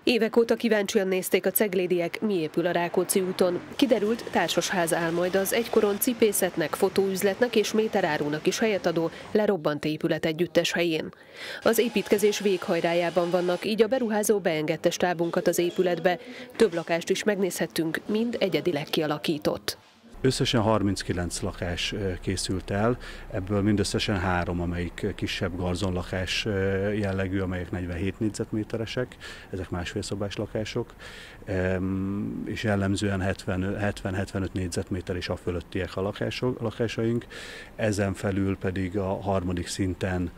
Évek óta kíváncsian nézték a ceglédiek, mi épül a Rákóczi úton. Kiderült, társasház áll majd az egykoron cipészetnek, fotóüzletnek és méterárúnak is helyet adó lerobbant épület együttes helyén. Az építkezés véghajrájában vannak, így a beruházó beengedte stábunkat az épületbe. Több lakást is megnézhettünk, mind egyedileg kialakított. Összesen 39 lakás készült el, ebből mindösszesen 3, amelyik kisebb garzonlakás jellegű, amelyek 47 négyzetméteresek, ezek másfélszobás lakások, és jellemzően 70-75 négyzetméter és a fölöttiek a lakásaink. Ezen felül pedig a harmadik szinten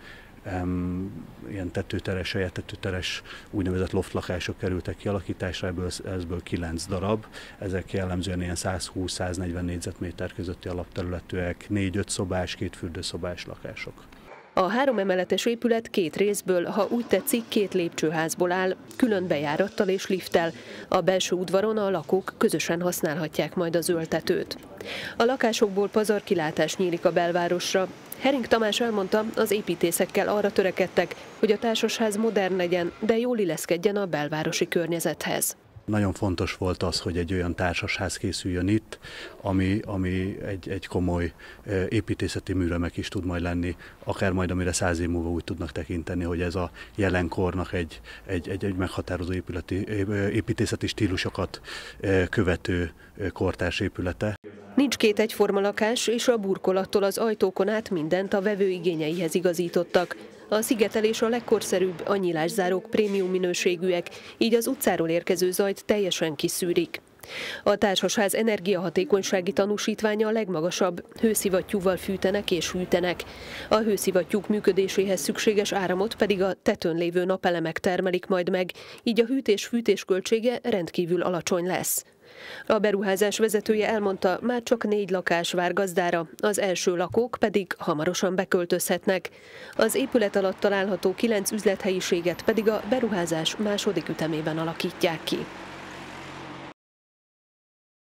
ilyen tetőteres, helyett tetőteres úgynevezett loftlakások kerültek kialakításra, ebből 9 darab. Ezek jellemzően ilyen 120-140 négyzetméter közötti alapterületűek, 4-5 szobás, 2 fürdőszobás lakások. A 3 emeletes épület 2 részből, ha úgy tetszik, 2 lépcsőházból áll, külön bejárattal és lifttel. A belső udvaron a lakók közösen használhatják majd a zöld tetőt. A lakásokból pazarkilátás nyílik a belvárosra. Herring Tamás elmondta, az építészekkel arra törekedtek, hogy a társasház modern legyen, de jól illeszkedjen a belvárosi környezethez. Nagyon fontos volt az, hogy egy olyan társasház készüljön itt, ami egy komoly építészeti műremek is tud majd lenni, akár majd amire 100 év múlva úgy tudnak tekinteni, hogy ez a jelenkornak egy meghatározó építészeti stílusokat követő kortárs épülete. Nincs 2 egyforma lakás, és a burkolattól az ajtókon át mindent a vevő igényeihez igazítottak. A szigetelés a legkorszerűbb, a nyilászárók prémium minőségűek, így az utcáról érkező zajt teljesen kiszűrik. A társasház energiahatékonysági tanúsítványa a legmagasabb, hőszivattyúval fűtenek és hűtenek. A hőszivattyúk működéséhez szükséges áramot pedig a tetőn lévő napelemek termelik majd meg, így a hűtés-fűtés költsége rendkívül alacsony lesz. A beruházás vezetője elmondta, már csak 4 lakás vár gazdára, az első lakók pedig hamarosan beköltözhetnek. Az épület alatt található 9 üzlethelyiséget pedig a beruházás második ütemében alakítják ki.